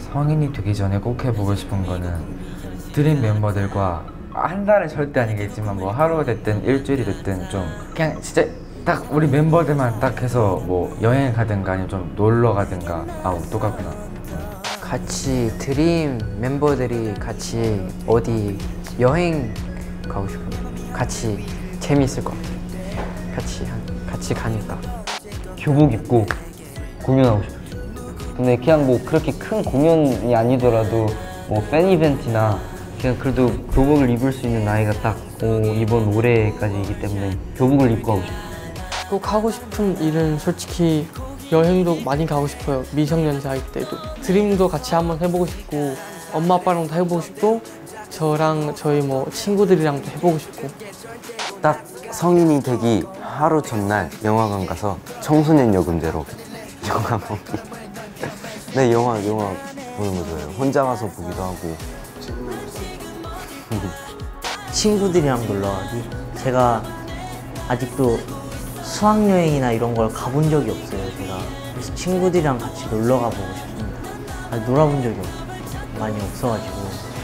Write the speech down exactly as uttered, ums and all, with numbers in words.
성인이 되기 전에 꼭 해보고 싶은 거는 드림 멤버들과 한 달은 절대 아니겠지만 뭐 하루가 됐든 일주일이 됐든 좀 그냥 진짜 딱 우리 멤버들만 딱 해서 뭐 여행 가든가 아니면 좀 놀러 가든가. 아우 똑같구나. 같이 드림 멤버들이 같이 어디 여행 가고 싶어요. 같이 재밌을 것 같아요. 같이 한, 같이 가니까. 교복 입고 공연하고 싶어요. 근데 그냥 뭐 그렇게 큰 공연이 아니더라도 뭐 팬 이벤트나 그냥 그래도 교복을 입을 수 있는 나이가 딱 오, 이번 올해까지이기 때문에 교복을 입고 하고 싶어요. 꼭 하고 싶은 일은 솔직히 여행도 많이 가고 싶어요. 미성년자일 때도. 드림도 같이 한번 해보고 싶고 엄마 아빠랑도 해보고 싶고 저랑 저희 뭐 친구들이랑도 해보고 싶고. 딱 성인이 되기 하루 전날 영화관 가서 청소년 요금제로 영화 보기. 네, 영화 영화 보는 거 좋아해요. 혼자 가서 보기도 하고. 친구들이랑 놀러 가기. 제가 아직도 수학여행이나 이런 걸 가본 적이 없어요, 제가. 그래서 친구들이랑 같이 놀러 가보고 싶습니다. 아직 놀아본 적이 많이 없어가지고.